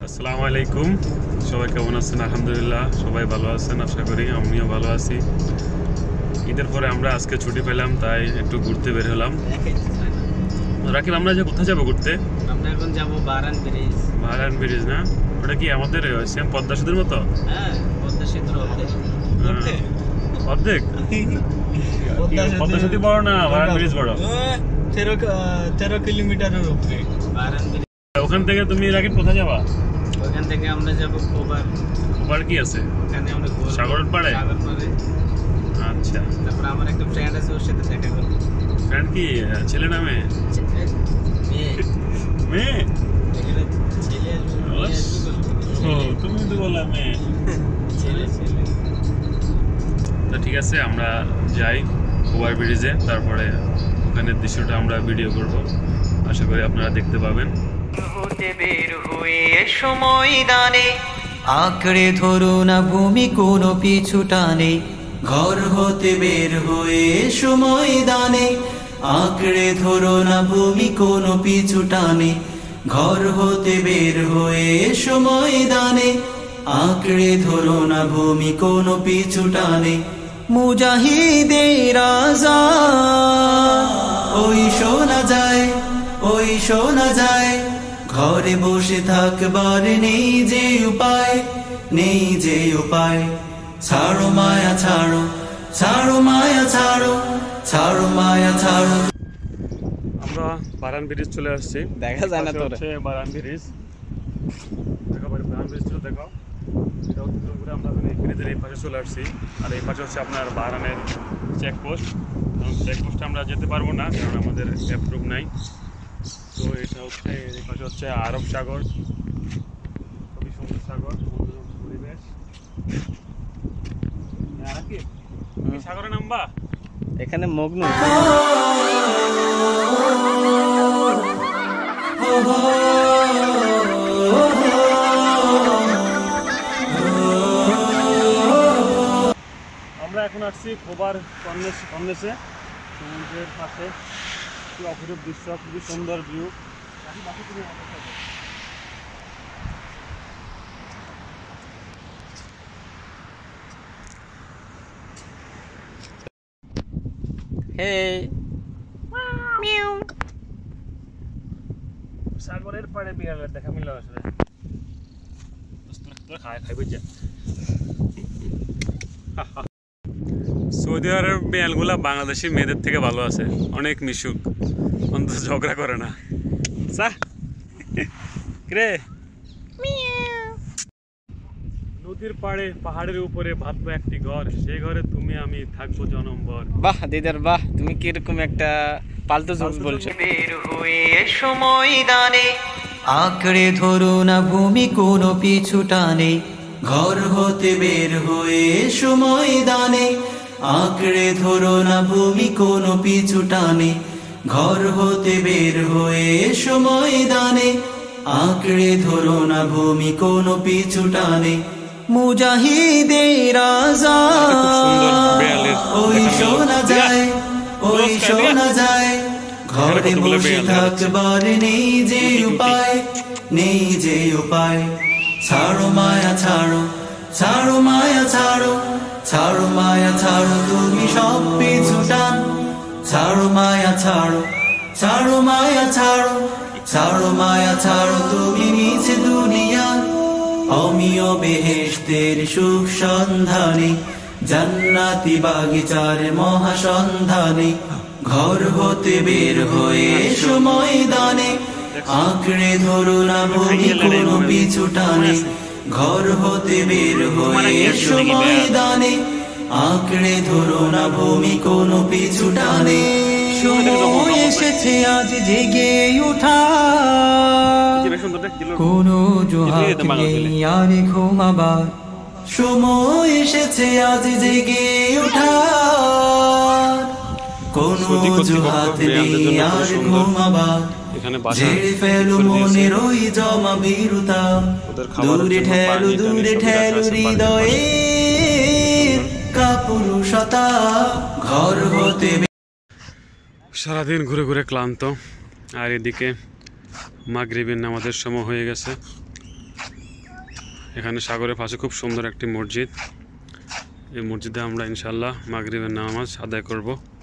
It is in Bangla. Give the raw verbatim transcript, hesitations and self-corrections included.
আসসালামু আলাইকুম, সবাই কেমন আছেন? আলহামদুলিল্লাহ সবাই ভালো আছেন, আশা করি আমিও ভালো আছি। ঈদের পরে আমরা আজকে ছুটি পেলাম, তাই একটু ঘুরতে বের হলাম। রাকিব, আমরা যে কোথায় যাবো ঘুরতে? আমরা এখন যাব বারান ব্রিজ। বারান ব্রিজ না? ওটা কি আমাদের সেম পদ্মা সেতুর মতো? হ্যাঁ, পদ্মা সেতুর অর্ধেক। অর্ধেক? পদ্মা সেতু বড় না, বারান ব্রিজ বড়? তেরো তেরো কিলোমিটারের উপরে বারান ব্রিজ। ওখান থেকে তুমি রাকিব কোথায় যাবা? ওখান থেকে আমরা যাব খোবার। খোবার কি আছে ওখানে আমরা সাগরের পাড়ে? সাগর পাড়ে। আচ্ছা, তারপর আমার একটা ফ্রেন্ড আছে, ওর সাথে দেখা করব। ফ্রেন্ড কি ছেলে না মেয়ে? মেয়ে। মেয়ে? এখানে ছেলে আসবে। ও, তুমি তো বললা মেয়ে। ছেলে ছেলে। তো ঠিক আছে, আমরা যাই খোবার ব্রিজে, তারপরে ওখানের দৃশ্যটা আমরা ভিডিও করব, আশা করি আপনারা দেখতে পাবেন। হতে বের হয়ে সময় দানে আঁকড়ে ধরো না ভূমি কোনো পিছু টানে, ঘর হতে বের হয়ে সময় দানে আঁকড়ে ধরো না ভূমি কোনো পিছু টানে, ঘর হতে বের হয়ে সময় দানে আঁকড়ে ধরো না ভূমি কোনো পিছু টানে। মুজাহিদের আযান ওই শোনা যায়, ওই শোনা যায়, ঘরে বসে থাকবার নেই যে উপায়, নেই যে উপায়। ছাড়ো মায়া ছাড়ো, ছাড়ো মায়া ছাড়ো, ছাড়ো মায়া ছাড়ো। আমরা বারান ব্রিজ চলে আসছি। দেখা যায় না তোরে। হচ্ছে বারান ব্রিজ। দেখো বারান ব্রিজটা দেখো। এটা উত্তর করে আমরা এই ব্রিজের এই পাশে চলে আসছি, আর এই পাশে হচ্ছে আপনার বারানের চেকপোস্ট। চেকপোস্টে আমরা যেতে পারবো না, কারণ আমাদের অ্যাপ্রুভ নাই। তো এটা হচ্ছে এই পাশে হচ্ছে আরব সাগর, খুবই সুন্দর সাগর, পরিবেশ। কি সাগরে নামবা? এখানে মগ্ন। আমরা এখন আসছি খোবার কর্নেস কর্নেসে, সমুদ্রের পাশে। কি অপরূপ দৃশ্য, খুবই সুন্দর ভিউ। হেই সাগরের পাড়ে বিড়ালের দেখা মিলল আসলে। খাই খাইবে যা। সৌদি আরবের বিড়ালগুলা বাংলাদেশি মেয়েদের থেকে ভালো আছে, অনেক মিশুক, অন্তত ঝগড়া করে না। রে নদীর পাড়ে পাহাড়ের উপরে ভাববো একটি ঘর, সেই ঘরে তুমি আমি থাকবো জনমভর। বাহ দিদার বাহ, তুমি কিরকম একটা পালতু জোক বলছো। বের হয়ে সময় দানে আঁকড়ে ধরো না ভূমি কোনো পিছু টানে, ঘর হতে বের হয়ে সময় দানে আঁকড়ে ধরো না ভূমি কোনো পিছু টানে, ঘর হতে বের হয়ে সময় দানে আঁকড়ে ধরো না ভূমি কোনো পিছু টানে। মুজাহিদের আযান ওই শোনা যায়, ওই শোনা যায়, ঘরে বসে থাকবার নেই যে উপায়, নেই যে উপায়। ছাড়ো মায়া ছাড়ো, ছাড়ো মায়া ছাড়ো, ছাড়ো মায়া ছাড়ো, তুমি সব পিছু টান। ছাড়ো মায়া ছাড়ো, ছাড়ো মায়া ছাড়ো, ছাড়ো মায়া ছাড়ো, তুমি নিচে দুনিয়া অমিয় বেহেশতের সুখ সন্ধানে, জান্নাতি বাগিচার মহাসন্ধানে, ঘর হতে বের হয়ে সময় দানে আঁকড়ে ধরো না ভূমি কোনো পিছু টানে, ঘর হতে বের হয়ে সময় দানে আঁকড়ে ধরো না ভূমি কোনো পিছু টানে। সময় এসেছে আজ জেগে ওঠা, কোনো জোহাত নেই আর ঘুমাবার, সময় এসেছে আজ জেগে ওঠা, কোনো জোহাত নেই আর ঘুমাবার। ঝেড়ে ফেলো মনের ওই জমা বীরতা, দূরে ঠেলো দূরে ঠেলো হৃদয়ে কাপুরুষতা, ঘর হতে। সারাদিন ঘুরে ঘুরে ক্লান্ত, আর এদিকে মাগরিবের নামাজের সময় হয়ে গেছে। এখানে সাগরের পাশে খুব সুন্দর একটি মসজিদ। এই মসজিদে আমরা ইনশাআল্লাহ মাগরিবের নামাজ আদায় করব।